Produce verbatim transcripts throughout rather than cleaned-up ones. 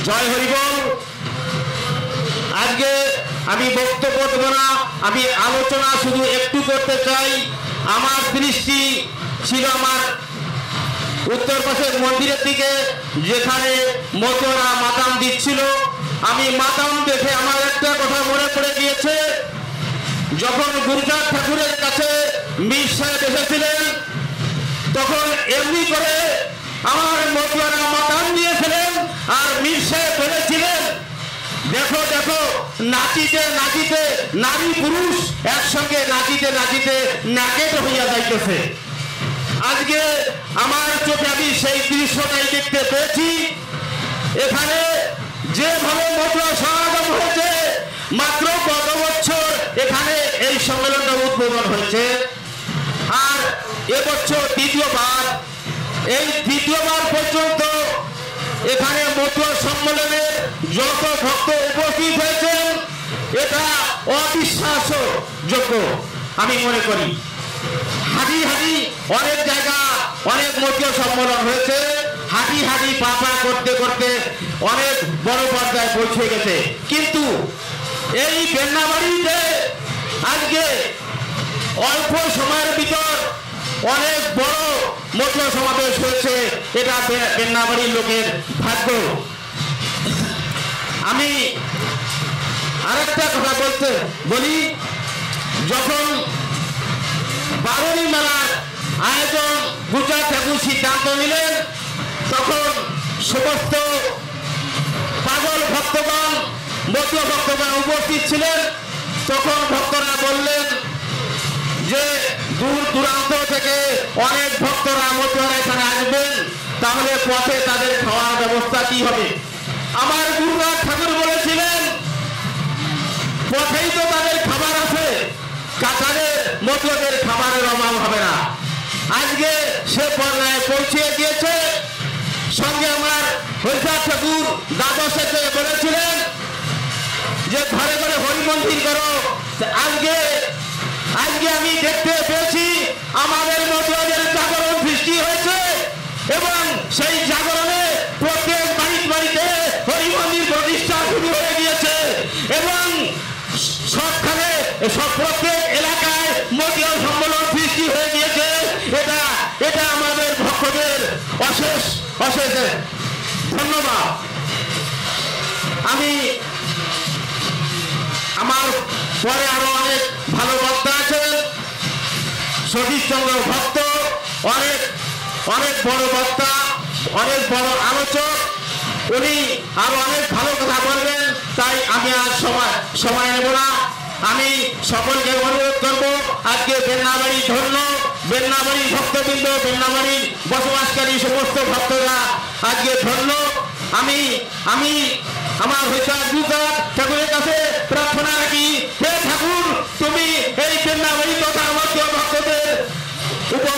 জয় হরিবল। আজকে আমি বক্তব্য দেব না, আমি আলোচনা শুধু একটু করতে চাই। আমার দৃষ্টি ছিল আমার উত্তর পাশের মন্দিরের দিকে, যেখানে মতুয়ারা মাতাম দিচ্ছিল। আমি মাতাম দেখে আমার একটা কথা মনে পড়ে গিয়েছে। যখন গুরুচাঁদ ঠাকুরের কাছে মীর সাহেব এসেছিলেন, তখন এমনি করে আমার মতুয়ারা মাতাম দিয়েছিলেন, আর মীর সাহেব বলেছিলেন, দেখো দেখো নাচিতে নাচিতে নারী পুরুষ একসঙ্গে নাচিতে নাচিতে নাকেট হইয়া যাইতেছে। আজকে আমার চোখে আমি সেই দৃশ্যটাই দেখতে পেয়েছি। এখানে যেভাবে মতুয়া সমাগম হয়েছে, মাত্র গত বছর এখানে এই সম্মেলনটা উদ্বোধন হয়েছে, আর এবছর দ্বিতীয়বার। এই দ্বিতীয়বার পর্যন্ত এখানে মতুয়া সম্মেলনের যত ভক্ত উপস্থিত হয়েছেন, এটা অবিশ্বাসযোগ্য আমি মনে করি। হাঁটি হাঁটি অনেক জায়গা অনেক মতুয়া সম্মেলন হয়েছে, হাঁটি হাঁটি পাপা করতে করতে অনেক বড় পর্যায়ে পৌঁছে গেছে। কিন্তু এই বেন্নাবাড়িতে আজকে অল্প সময়ের ভিতর অনেক বড় মতুয়া সমাবেশ হয়েছে, এটা বেন্নাবাড়ির লোকের ভাগ্য। আমি আরেকটা কথা বলতে বলি, যখন বারুণী মেলার আয়োজন গুরুচাঁদ ঠাকুর সিদ্ধান্ত নিলেন, তখন সমস্ত পাগল ভক্তগণ মতুয়া ভক্তগণ উপস্থিত ছিলেন। তখন ভক্তরা বললেন যে দূর দূরান্ত থেকে অনেক ভক্তরা মতুয়ারা এখানে আসবেন, তাহলে পথে তাদের খাওয়ার ব্যবস্থা কি হবে? আমার গুরুচাঁদ ঠাকুর বলেছিলেন, পথেই তো তাদের খাবার আছে, কাছাড়ে মতুয়াদের খাবারের অভাব হবে না। আজকে সে পর্যায়ে পৌঁছে গিয়েছে। সঙ্গে আমার গুরুচাঁদ ঠাকুর দ্বাদশে বলেছিলেন যে ঘরে ঘরে হরি মন্দির করো। আজকে আজকে আমি দেখতে পেয়েছি আমাদের মতুয়াদের জাগরণ সৃষ্টি হয়েছে, এবং সেই জাগরণে প্রত্যেক বাড়ি বাড়িতে হরি মন্দির প্রতিষ্ঠা শুরু হয়ে গিয়েছে, এবং সবখানে সব প্রত্যেক এলাকায় মতুয়া সম্মেলন সৃষ্টি হয়ে গিয়েছে। এটা এটা আমাদের ভক্তদের অশেষ অশেষ ধন্যবাদ। আমি আমার পরে আরো অনেক ভালো বক্তা আছেন, সতীশ চন্দ্র ভক্ত অনেক অনেক বড় বক্তা, অনেক বড় আলোচক, উনি আরো অনেক ভালো কথা বলবেন। তাই আমি আজ সময় সময় নেব না। আমি সকলকে অনুরোধ করব, আজকে বেন্নাবাড়ি ধন্য, বেন্নাবাড়ি ভক্তবৃন্দ, বেন্নাবাড়ির বসবাসকারী সমস্ত ভক্তরা আজকে ধন্য। আমি আমি আমার গুরুচাঁদ ঠাকুরের কাছে প্রার্থনা রাখি, হে ঠাকুর, তুমি এই বেন্নাবাড়ি তথা মতুয়া ভক্তদের উপর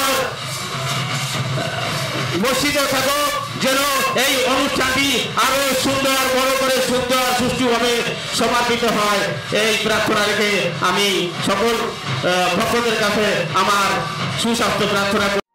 বর্ষিত থাকো, যেন এই অনুষ্ঠানটি আরো সুন্দর বড় করে সুন্দর সুষ্ঠুভাবে সমাপিত হয়। এই প্রার্থনা রেখে আমি সকল ভক্তদের কাছে আমার সুস্বাস্থ্য প্রার্থনা